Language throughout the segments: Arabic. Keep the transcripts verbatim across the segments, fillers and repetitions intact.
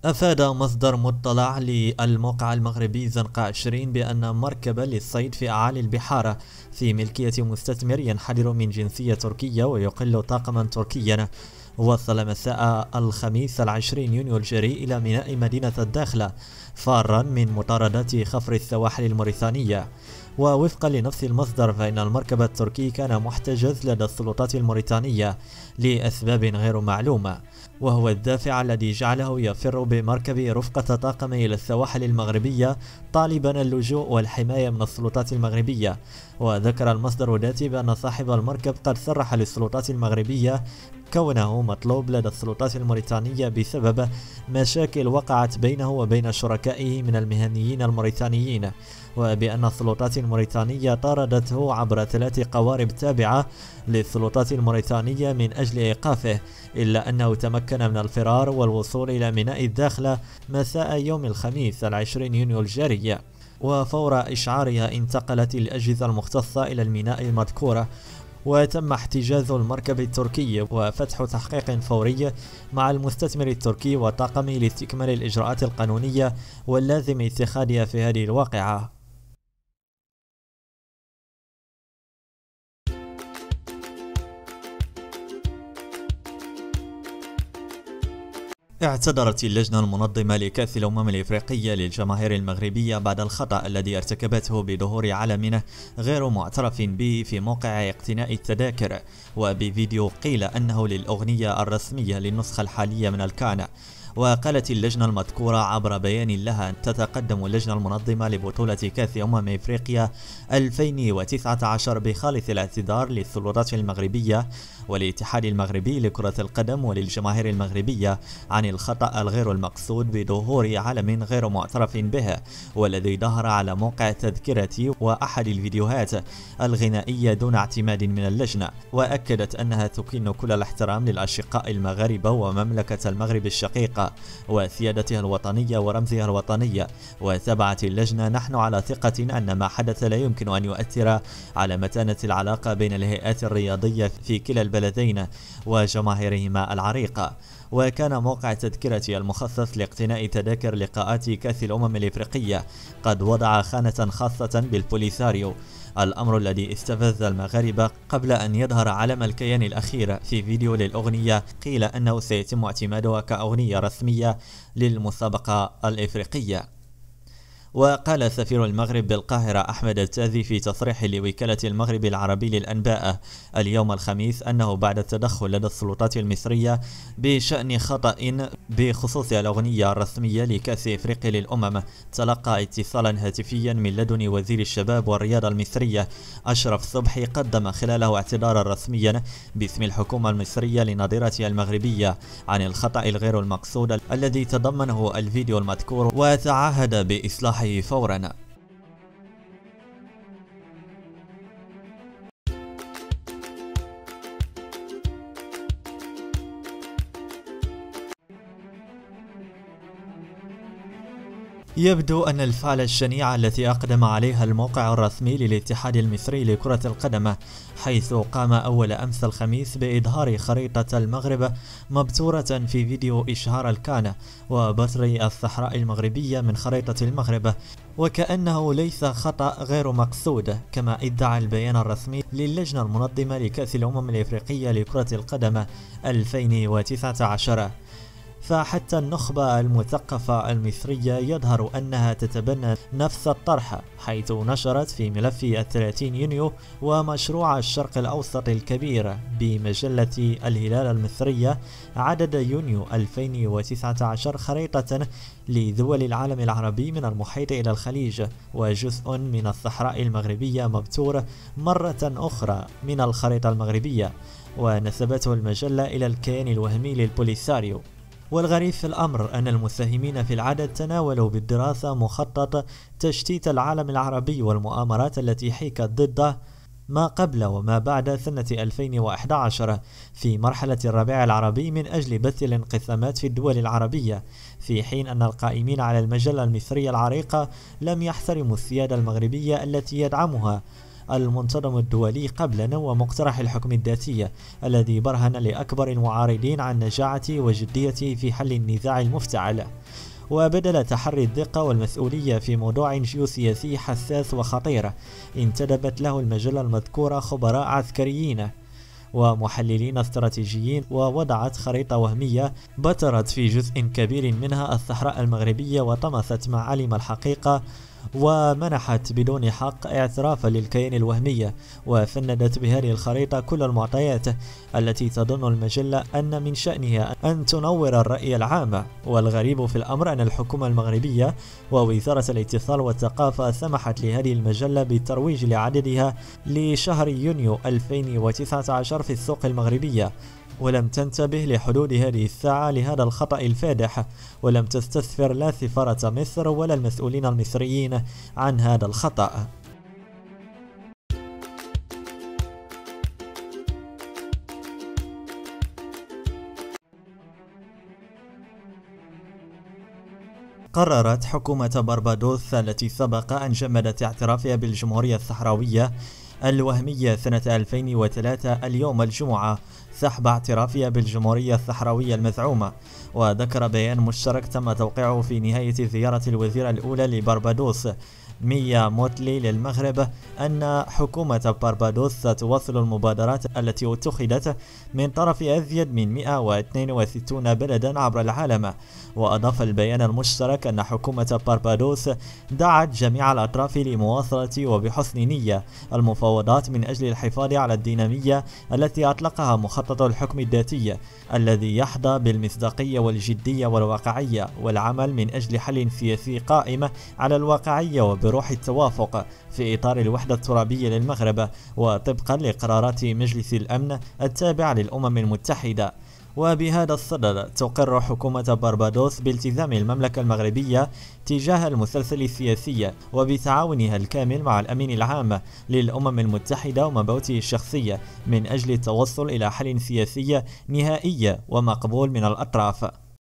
أفاد مصدر مطلع للموقع المغربي زنقة عشرين بأن مركبا للصيد في أعالي البحار في ملكية مستثمر ينحدر من جنسية تركية ويقل طاقما تركيا وصل مساء الخميس العشرين يونيو الجاري إلى ميناء مدينة الداخلة فارا من مطاردة خفر السواحل الموريتانية. ووفقا لنفس المصدر فإن المركب التركي كان محتجز لدى السلطات الموريتانية لأسباب غير معلومة، وهو الدافع الذي جعله يفر بمركب رفقة طاقم إلى السواحل المغربية طالبا اللجوء والحماية من السلطات المغربية. وذكر المصدر الذاتي بأن صاحب المركب قد صرح للسلطات المغربية كونه مطلوب لدى السلطات الموريتانية بسبب مشاكل وقعت بينه وبين شركائه من المهنيين الموريتانيين، وبأن السلطات الموريتانية طاردته عبر ثلاث قوارب تابعة للسلطات الموريتانية من أجل إيقافه، إلا أنه تمكن من الفرار والوصول إلى ميناء الداخلة مساء يوم الخميس العشرين يونيو الجاري. وفور إشعارها انتقلت الأجهزة المختصة إلى الميناء المذكور وتم احتجاز المركب التركي وفتح تحقيق فوري مع المستثمر التركي وطاقمه لاستكمال الإجراءات القانونية واللازم اتخاذها في هذه الواقعة. اعتذرت اللجنة المنظمة لكأس الأمم الإفريقية للجماهير المغربية بعد الخطأ الذي ارتكبته بظهور علم غير معترف به في موقع اقتناء التذاكر، وبفيديو قيل أنه للأغنية الرسمية للنسخة الحالية من الكان. وقالت اللجنة المذكورة عبر بيان لها أن تتقدم اللجنة المنظمة لبطولة كأس أمم إفريقيا ألفين وتسعة عشر بخالص الاعتذار للسلطات المغربية والاتحاد المغربي لكرة القدم وللجماهير المغربية عن الخطأ الغير المقصود بظهور علم غير معترف به والذي ظهر على موقع تذكرة وأحد الفيديوهات الغنائية دون اعتماد من اللجنة. وأكدت أنها تكن كل الاحترام للأشقاء المغاربة ومملكة المغرب الشقيقة وسيادتها الوطنية ورمزها الوطنية. وتابعت اللجنة: نحن على ثقة أن ما حدث لا يمكن أن يؤثر على متانة العلاقة بين الهيئات الرياضية في كلا البلدين وجماهيرهما العريقة. وكان موقع تذكرة المخصص لاقتناء تذاكر لقاءات كأس الأمم الإفريقية قد وضع خانة خاصة بالبوليساريو، الأمر الذي استفز المغاربة قبل أن يظهر علم الكيان الأخير في فيديو للأغنية قيل أنه سيتم اعتمادها كأغنية رسمية للمسابقة الإفريقية. وقال سفير المغرب بالقاهرة أحمد التازي في تصريح لوكالة المغرب العربي للأنباء اليوم الخميس أنه بعد التدخل لدى السلطات المصرية بشأن خطأ بخصوص الأغنية الرسمية لكأس إفريقيا للأمم تلقى اتصالا هاتفيا من لدن وزير الشباب والرياضة المصرية أشرف صبحي قدم خلاله اعتذارا رسميا باسم الحكومة المصرية لنظيرتها المغربية عن الخطأ الغير المقصود الذي تضمنه الفيديو المذكور، وتعهد بإصلاحه فورا. يبدو أن الفعل الشنيع التي أقدم عليها الموقع الرسمي للاتحاد المصري لكرة القدم، حيث قام أول أمس الخميس بإظهار خريطة المغرب مبتورة في فيديو إشهار الكان وبتر الصحراء المغربية من خريطة المغرب، وكأنه ليس خطأ غير مقصود كما ادعى البيان الرسمي للجنة المنظمة لكأس الأمم الإفريقية لكرة القدم ألفين وتسعة عشر. فحتى النخبة المثقفة المصرية يظهر أنها تتبنى نفس الطرح، حيث نشرت في ملف الثلاثين يونيو ومشروع الشرق الأوسط الكبير بمجلة الهلال المصرية عدد يونيو ألفين وتسعة عشر خريطة لدول العالم العربي من المحيط إلى الخليج وجزء من الصحراء المغربية مبتور مرة أخرى من الخريطة المغربية، ونسبته المجلة إلى الكيان الوهمي للبوليساريو. والغريب في الأمر أن المساهمين في العدد تناولوا بالدراسة مخطط تشتيت العالم العربي والمؤامرات التي حيكت ضده ما قبل وما بعد سنة ألفين وأحد عشر في مرحلة الربيع العربي من أجل بث الانقسامات في الدول العربية، في حين أن القائمين على المجلة المصرية العريقة لم يحترموا السيادة المغربية التي يدعمها المنتظم الدولي قبلنا ومقترح الحكم الذاتي الذي برهن لأكبر المعارضين عن نجاعته وجديته في حل النزاع المفتعل. وبدل تحري الدقة والمسؤولية في موضوع جيوسياسي حساس وخطير، انتدبت له المجلة المذكورة خبراء عسكريين ومحللين استراتيجيين، ووضعت خريطة وهمية بترت في جزء كبير منها الصحراء المغربية وطمست معالم الحقيقة، ومنحت بدون حق اعترافا للكيان الوهمي، وفندت بهذه الخريطة كل المعطيات التي تظن المجلة أن من شأنها أن تنور الرأي العام. والغريب في الأمر أن الحكومة المغربية ووزارة الاتصال والثقافة سمحت لهذه المجلة بالترويج لعددها لشهر يونيو ألفين وتسعة عشر في السوق المغربية، ولم تنتبه لحدود هذه الساعة لهذا الخطأ الفادح، ولم تستسفر لا سفارة مصر ولا المسؤولين المصريين عن هذا الخطأ. قررت حكومة بربادوس التي سبق أن جمدت اعترافها بالجمهورية الصحراوية الوهمية سنة ألفين وثلاثة اليوم الجمعة سحب اعترافها بالجمهورية الصحراوية المزعومة. وذكر بيان مشترك تم توقيعه في نهاية زيارة الوزيرة الأولى لبربادوس ميا موتلي للمغرب أن حكومة بربادوس ستواصل المبادرات التي اتخذت من طرف أزيد من مئة واثنين وستين بلدا عبر العالم. وأضاف البيان المشترك أن حكومة بربادوس دعت جميع الأطراف لمواصلة وبحسن نية المفاوضات من أجل الحفاظ على الدينامية التي أطلقها مخطط الحكم الذاتي الذي يحظى بالمصداقية والجدية والواقعية، والعمل من أجل حل سياسي قائم على الواقعية وبروح التوافق في إطار الوحدة الترابية للمغرب وطبقا لقرارات مجلس الأمن التابع للأمم المتحدة. وبهذا الصدد تقر حكومة بربادوس بالتزام المملكة المغربية تجاه المسلسل السياسي وبتعاونها الكامل مع الأمين العام للأمم المتحدة ومبعوثه الشخصي من أجل التوصل إلى حل سياسي نهائي ومقبول من الأطراف.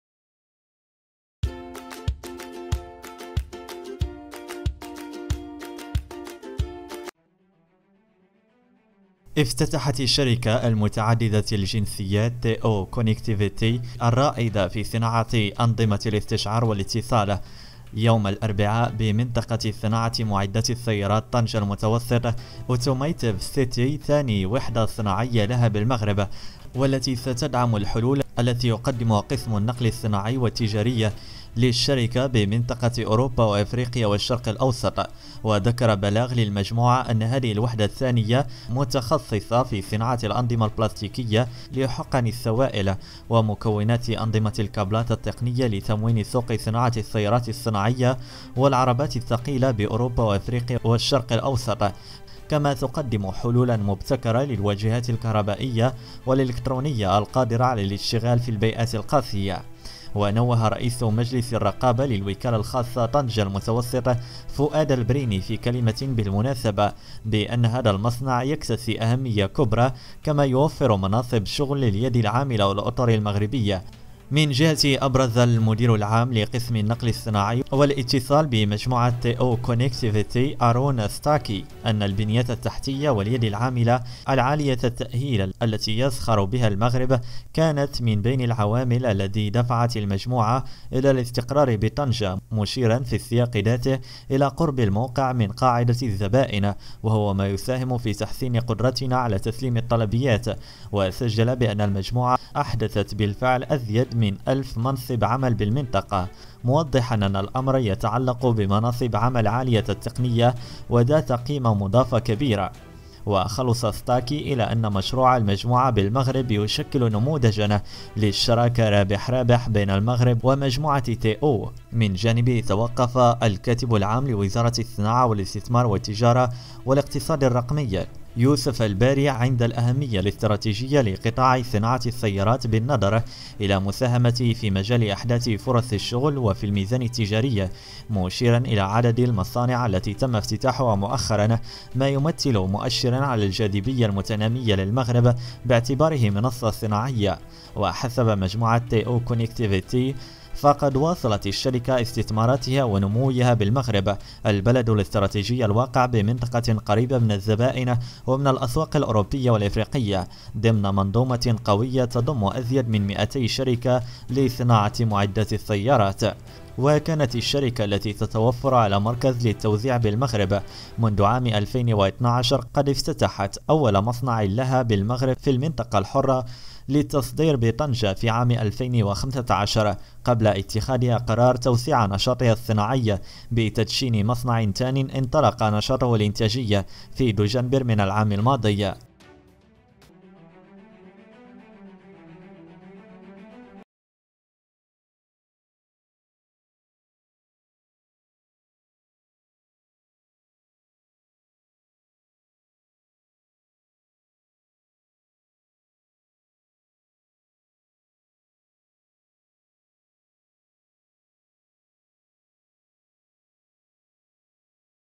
افتتحت الشركة المتعددة الجنسيات تي أو كونكتيفيتي الرائدة في صناعة أنظمة الاستشعار والاتصال يوم الأربعاء بمنطقة صناعة معدات السيارات طنجة المتوسط أوتوميتيف سيتي، ثاني وحدة صناعية لها بالمغرب، والتي ستدعم الحلول التي يقدمها قسم النقل الصناعي والتجاري للشركة بمنطقة أوروبا وأفريقيا والشرق الأوسط. وذكر بلاغ للمجموعة أن هذه الوحدة الثانية متخصصة في صناعة الأنظمة البلاستيكية لحقن السوائل ومكونات أنظمة الكابلات التقنية لتموين سوق صناعة السيارات الصناعية والعربات الثقيلة بأوروبا وأفريقيا والشرق الأوسط، كما تقدم حلولا مبتكرة للواجهات الكهربائية والإلكترونية القادرة على الاشتغال في البيئات القاسية. ونوه رئيس مجلس الرقابة للوكالة الخاصة طنجة المتوسطة فؤاد البريني في كلمة بالمناسبة بأن هذا المصنع يكتسي أهمية كبرى، كما يوفر مناصب شغل لليد العاملة والأطر المغربية. من جهته أبرز المدير العام لقسم النقل الصناعي والاتصال بمجموعة تي أو كونكتيفيتي أرون ستاكي أن البنية التحتية واليد العاملة العالية التأهيل التي يزخر بها المغرب كانت من بين العوامل التي دفعت المجموعة إلى الاستقرار بطنجة، مشيرا في السياق ذاته إلى قرب الموقع من قاعدة الزبائن، وهو ما يساهم في تحسين قدرتنا على تسليم الطلبيات. وسجل بأن المجموعة أحدثت بالفعل أزيد من ألف منصب عمل بالمنطقة، موضحا أن الأمر يتعلق بمناصب عمل عالية التقنية وذات قيمة مضافة كبيرة. وخلص ستاكي إلى أن مشروع المجموعة بالمغرب يشكل نموذجا للشراكة رابح رابح بين المغرب ومجموعة تي أو. من جانبه توقف الكاتب العام لوزارة الصناعة والاستثمار والتجارة والاقتصاد الرقمي يوسف الباري عند الأهمية الاستراتيجية لقطاع صناعة السيارات بالنظر إلى مساهمته في مجال إحداث فرص الشغل وفي الميزان التجاري، مشيرا إلى عدد المصانع التي تم افتتاحها مؤخرا، ما يمثل مؤشرا على الجاذبية المتنامية للمغرب باعتباره منصة صناعية. وحسب مجموعة تي أو كونكتيفيتي، فقد واصلت الشركة استثماراتها ونموها بالمغرب، البلد الاستراتيجي الواقع بمنطقة قريبة من الزبائن ومن الأسواق الأوروبية والإفريقية، ضمن منظومة قوية تضم أزيد من مئتي شركة لصناعة معدات السيارات. وكانت الشركة التي تتوفر على مركز للتوزيع بالمغرب منذ عام ألفين واثني عشر قد افتتحت أول مصنع لها بالمغرب في المنطقة الحرة للتصدير بطنجة في عام ألفين وخمسة عشر، قبل اتخاذها قرار توسيع نشاطها الصناعي بتدشين مصنع ثاني انطلق نشاطه الإنتاجي في دجنبر من العام الماضي.